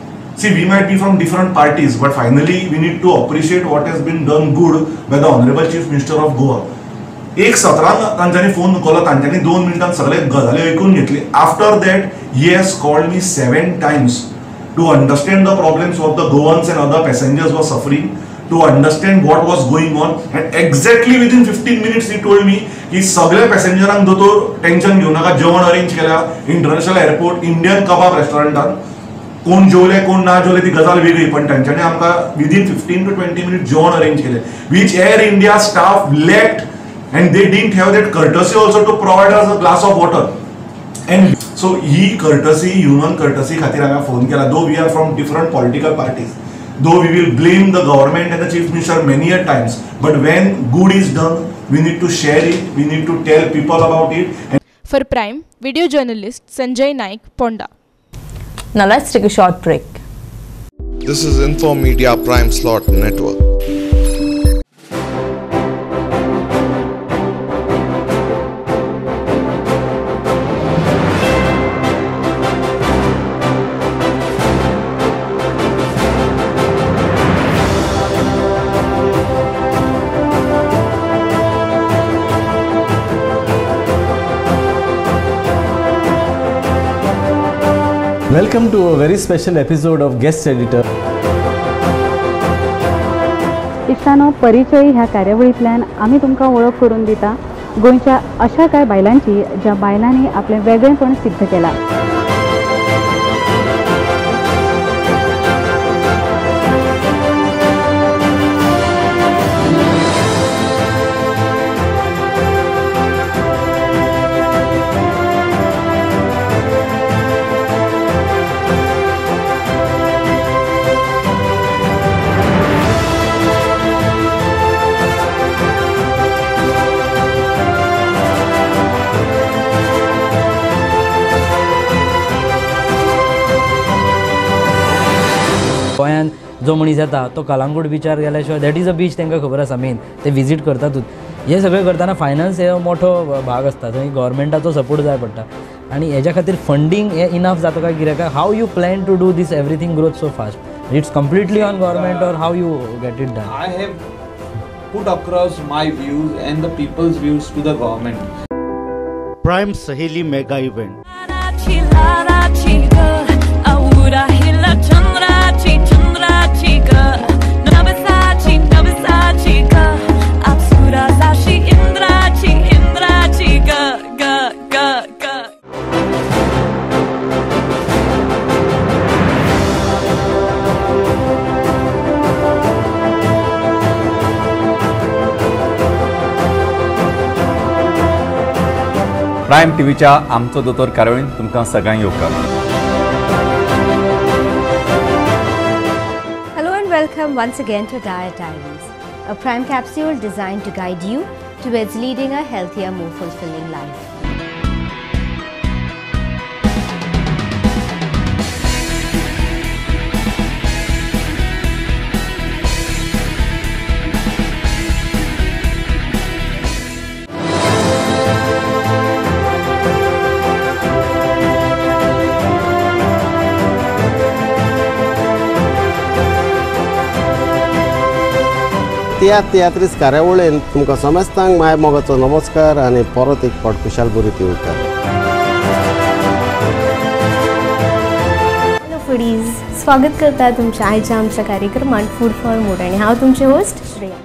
See we might be from different parties but finally we need to appreciate what has been done good by the honourable chief minister of Goa. एक सतरांक तांच्यांनी फोन उखल्लो. तांच्यांनी दोन मिनटांत सगळे गजाली ऐकून घेतली. After that he has called me seven times to understand the problems of the Goans and other passengers were suffering, to understand what was going on. And exactly within fifteen minutes he told me की सगळ्या पॅसेंजरांक दोतोर tension घेऊ नका, जेवण arrange केल्या international airport Indian kebab रेस्टॉरंटान. कोण जेवले कोण ना जेवले ती गजाल वेगळी पण तांच्यांनी आमकां within fifteen to twenty minute जेवण अरेंज केले which Air India staff left. And they didn't have that courtesy also to provide us a glass of water. And so he courtesy, human courtesy khatir anga phone kela. Though we are from different political parties, though we will blame the government and the chief minister many a times, but when good is done, we need to share it. We need to tell people about it. And for Prime, video journalist Sanjay Naik, Ponda. Now let's take a short break. This is Info Media Prime Slot Network. Welcome to a very special episode of Guest Editor. इश्तानो, परिचय ह्या कार्यावळींतल्यान आमी तुमकां वळख करून दिता गोंयच्या अशा कांय बायलांची ज्या बायलांनी आपलें वेगळेपण सिद्ध केलां. गोंयान जो मनीस येता तो कलांगूट बिचार गेल्या शिवाय दॅट इज अ बीच तांकां खबर आसा मेन ते विजीट करतातूच. हे सगळें करतना फायनान्स हे मोठो भाग आसता, थंय गव्हर्मेंटाचो सपोर्ट जाय पडटा आनी हेज्या खातीर फंडींग हे इनफ जाता काय कित्याक how you plan to do this everything growth so fast? It's completely on government or how you get it done? I have put across my views and the people's views to the government. Prime Saheli Mega Event. Prime टीव्हीच्या आमचो दोतोर कार्यावळीन तुमकां सगळ्यांक येवकार. Hello and welcome once again to Diet Diaries, a prime capsule designed to guide you towards leading a healthier, more fulfilling life. Tiatr तियात्रीस कार्यावळीन तुमकां समेस्तांक my मोगाचो नमस्कार आनी परत एक फावट खुशाल बरी ती उरता. हॅलो फूडीज, स्वागत करता तुमच्या आयच्या आमच्या कार्यक्रमात फूड फॉर मूड आणि हांव तुमचे होस्ट श्रेया.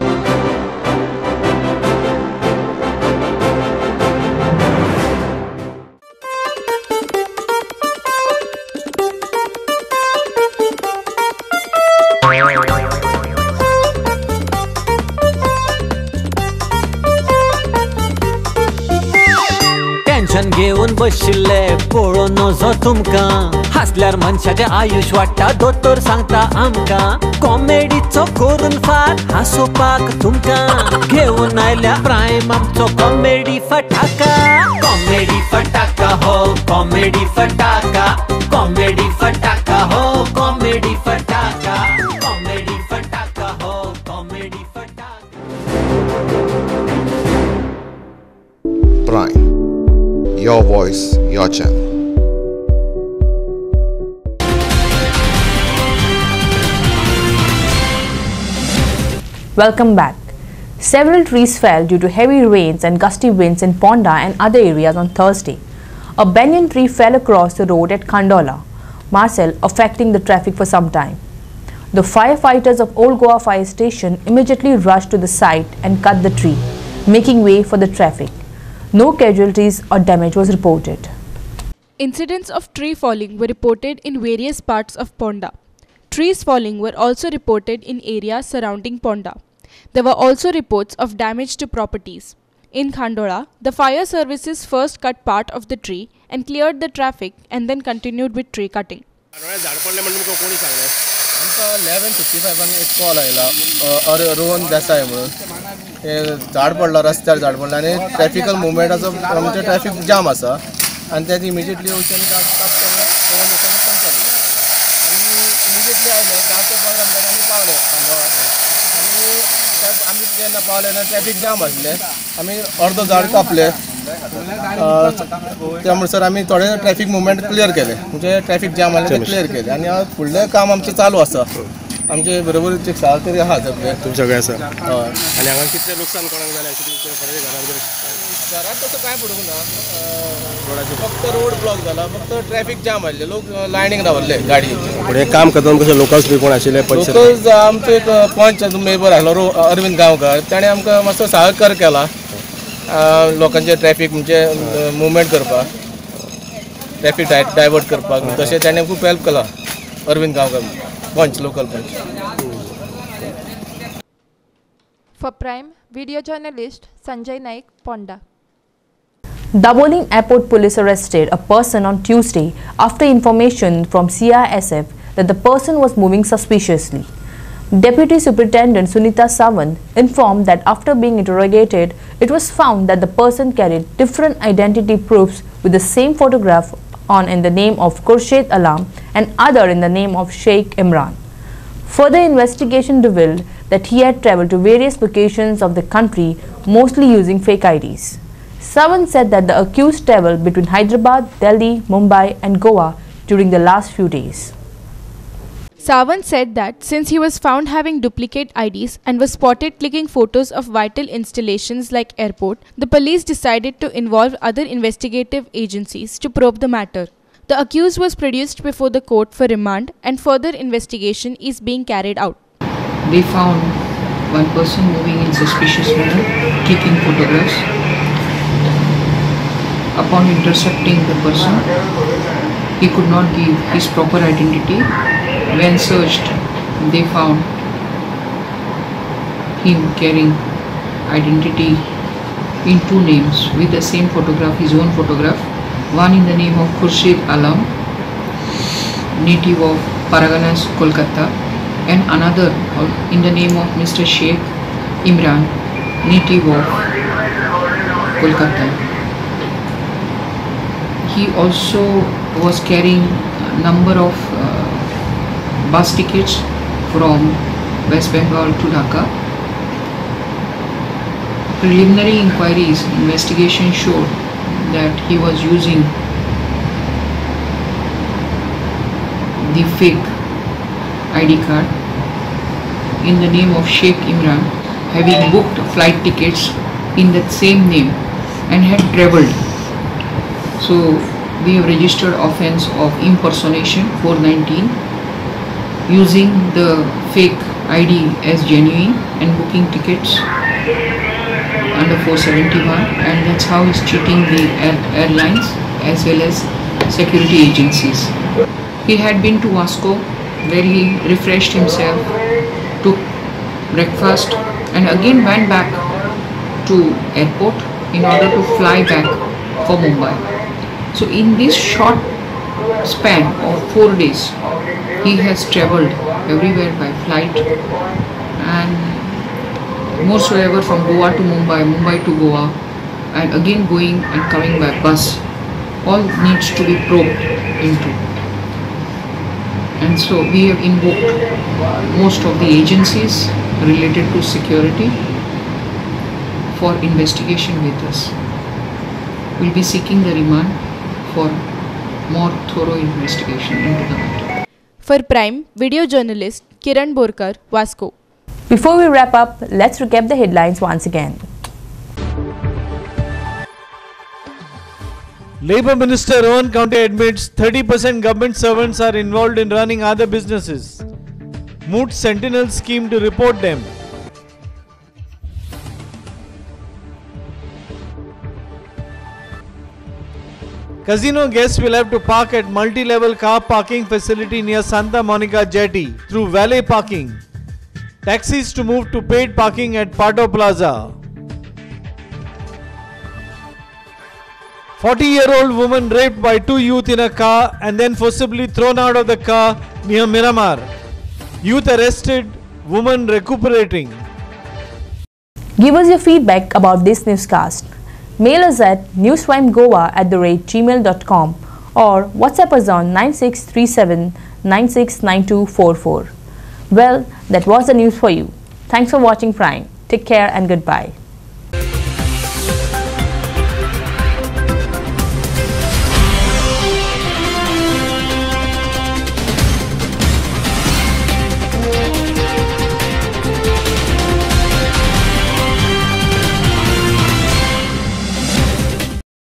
टेन्शन घेऊन बशिल्ले पळोवन नजो तुमकां हसल्यार मनशाचें आयुश्य वाडटा दोतोर सांगता आमकां कॉमेडीचो करून फार हांसोवपाक तुमकां घेऊन आयल्या प्रायम आमचो कॉमेडी फटाका. कॉमेडी फटाका हो कॉमेडी फटाका, कॉमेडी फटाका हो कॉमेडी फटाका, कॉमेडी फटाका हो कॉमेडी फटाका. Prime. Your voice, your channel. Welcome back. Several trees fell due to heavy rains and gusty winds in Ponda and other areas on Thursday. A banyan tree fell across the road at Khandola, Marcel, affecting the traffic for some time. The firefighters of Old Goa Fire Station immediately rushed to the site and cut the tree, making way for the traffic. No casualties or damage was reported. Incidents of tree falling were reported in various parts of Ponda. Trees falling were also reported in areas surrounding Ponda. There were also reports of damage to properties. In Khandola, the fire services first cut part of the tree and cleared the traffic and then continued with tree cutting. eleven fifty-five एक call आयला और रोहन देसाय म्हणून ते झाड पडला रस्त्यार झाड पडला आनी ट्रॅफिकल मुवमेंटाचो म्हणजे ट्रॅफिक जाम आसा आनी तें इमिजिएटली वयच्यान रोहन देसाय संपले आनी इमिजिएटली आयले धा ते पंदरा मिनटांनी आमी पावले खांडोळा आनी आमी जेन्ना पावले तेन्ना ट्रॅफिक जाम आसले आमी अर्दो झाड कापले त्या म्हणसर आमी थोडे ट्रॅफिक मुवमेंट क्लियर केले म्हणजे ट्रॅफिक जाम आसले ते क्लियर केले आनी फुडलें काम आमचें चालू आसा आमचे बरोबर एक साल तरी आहा सगळे तुमचे सगळे आसा हय आनी हांगा कितलें लुकसाण कोणाक जालें अशें घरा घरात तसं काय पडूंक ना फक्त रोड ब्लॉक जाला फक्त ट्रॅफिक जाम आसले लोक लायनीक रावल्ले गाडयेचे फुडें काम करतना कशें लोकल्स बी कोण आशिल्ले लोकल्स आमचो एक पंच मेंबर आसलो अरविंद गांवकर ताणें आमकां मातसो सहकार केला लोकांचे ट्रॅफिक म्हणजे मुवमेंट करपाक ट्रॅफिक डायवर्ट करपाक तशें ताणें खूब हेल्प केला Arvind Gaonkar panch local panch. For Prime, video journalist Sanjay Naik, Ponda. Daboling Airport Police arrested a person on Tuesday after information from C I S F that the person was moving suspiciously. Deputy Superintendent Sunita Sawant informed that after being interrogated, it was found that the person carried different identity proofs with the same photograph on in the name of Khurshid Alam and other in the name of Sheikh Imran. Further investigation revealed that he had travelled to various locations of the country, mostly using fake I Ds. Sawant said that the accused travelled between Hyderabad, Delhi, Mumbai and Goa during the last few days. Sawant said that since he was found having duplicate I Ds and was spotted clicking photos of vital installations like airport, the police decided to involve other investigative agencies to probe the matter. The accused was produced before the court for remand and further investigation is being carried out. They found one person moving in suspicious manner, clicking photographs. Upon intercepting the person, he could not give his proper identity. When searched, they found him carrying identity in two names with the same photograph, his own photograph, one in the name of Khurshid Alam, native of Paraganas, Kolkata, and another in the name of Mister Sheikh Imran, native of Kolkata. He also was carrying a number of uh, bus tickets from West Bengal to Dhaka. Preliminary inquiries, investigation showed that he was using the fake I D card in the name of Sheikh Imran having booked flight tickets in that same name and had travelled. So we have registered offence of impersonation four nineteen, using the fake I D as genuine and booking tickets under four seventy-one, and that's how he's cheating the air airlines as well as security agencies. He had been to Vasco where he refreshed himself, took breakfast and again went back to airport in order to fly back for Mumbai. So in this short span of four days, he has travelled everywhere by flight and moreover from Goa to Mumbai, Mumbai to Goa, and again going and coming by bus. All needs to be probed into. And so we have invoked most of the agencies related to security for investigation with us. We'll be seeking the remand for more thorough investigation into the matter. For Prime, video journalist Kiran Borkar, Vasco. Before we wrap up, let's recap the headlines once again. Labour Minister Rohan Khautai admits thirty percent government servants are involved in running other businesses. Moots Sentinel scheme to report them. Casino guests will have to park at multi-level car parking facility near Santa Monica Jetty through valet parking. Taxis to move to paid parking at Pato Plaza. forty-year-old woman raped by two youth in a car and then forcibly thrown out of the car near Miramar. Youth arrested, woman recuperating. Give us your feedback about this newscast. Mail us at newsprimegoa at the rate gmail dot com or WhatsApp us on nine six three seven nine six nine two four four. Well, that was the news for you. Thanks for watching Prime. Take care and goodbye.